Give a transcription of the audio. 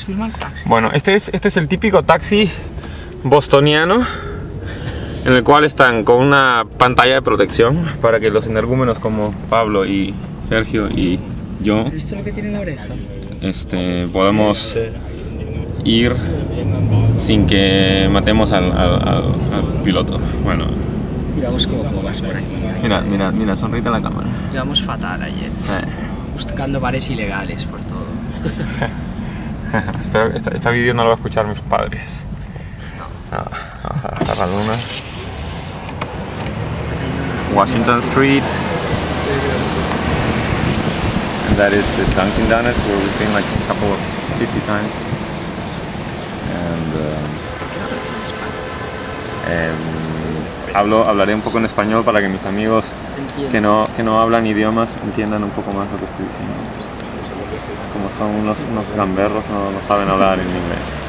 explica el taxi. Bueno, este es el típico taxi bostoniano, en el cual están con una pantalla de protección para que los energúmenos como Pablo y Sergio y yo ¿Has visto lo que tiene en la oreja? podemos ir sin que matemos al piloto. Bueno, Íbamos como cobas por aquí. mira, sonríe a la cámara. Íbamos fatal ayer. Buscando bares ilegales por todo. Espero que este vídeo no lo va a escuchar mis padres. Vamos a bajar la luna. Washington Street. And that is the Dunkin' Donuts where we've been like a couple of 50 times. And hablaré un poco en español para que mis amigos que no hablan idiomas entiendan un poco más lo que estoy diciendo. Como son unos gamberros, no saben hablar en inglés.